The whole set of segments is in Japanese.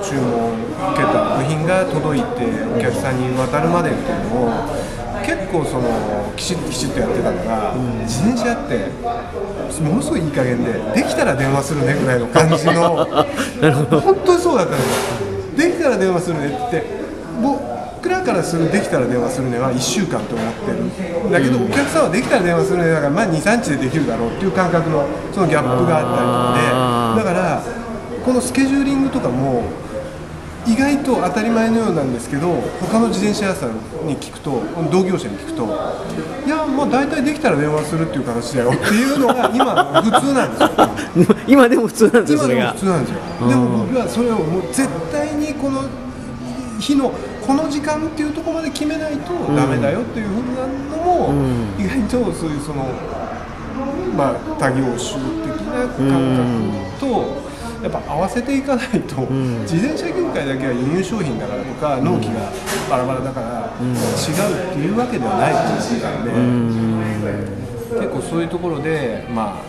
注文受けた部品が届いてお客さんに渡るまでっていうのを結構きちっとやってたから、自転車ってものすごいいい加減でできたら電話するねぐらいの感じの本当にそうだったんですよ。できたら電話するねって僕らからするできたら電話するねは1週間と思ってるんだけど、お客さんはできたら電話するねだからまあ 2,3 日でできるだろうっていう感覚のそのギャップがあったりとかで、だからこのスケジューリングとかも意外と当たり前のようなんですけど、他の自転車屋さんに聞くと、同業者に聞くと、いやもう大体できたら電話するっていう形だよっていうのが今普通なんですよ。 今でも普通なんですよ。それが今でも普通なんですよ。でも僕はそれをもう絶対にこの日のこの時間っていうところまで決めないとダメだよっていうふうなのも、意外とそういうまあ他業種的な感覚とやっぱ合わせていかないと、自転車業界だけは輸入商品だからとか納期がバラバラだから違うっていうわけではないと思ってたんで、結構そういうところで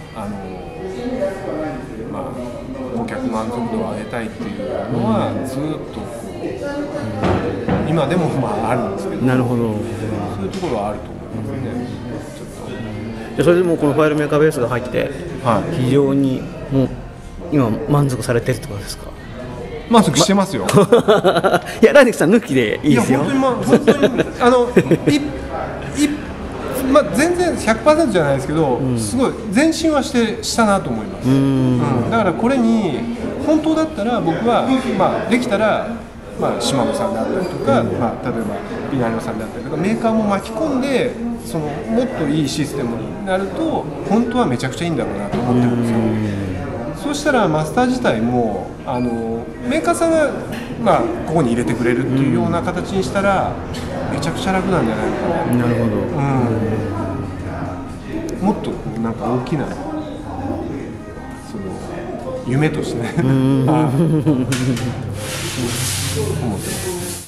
顧客満足度を上げたいっていうのはずっと今でもあるんですけど、 なるほど、 そういうところはあると思いますね。 ちょっとそれでもこのファイルメーカーベースが入って非常にもう今満足されてるってことですか？ 満足してますよ。 いや、ラニックさん抜きでいいですよ。 いや本当に全然 100% じゃないですけど、すごい前進はしたなと思います。だからこれに本当だったら僕は、できたら、島野さんであったりとか、例えばピナリオさんであったりとかメーカーも巻き込んでもっといいシステムになると本当はめちゃくちゃいいんだろうなと思ってるんですよ。そうしたらマスター自体もメーカーさんが、ここに入れてくれるっていうような形にしたらめちゃくちゃ楽なんじゃないのかな。 なるほど、 もっとなんか大きな夢としてね思ってます。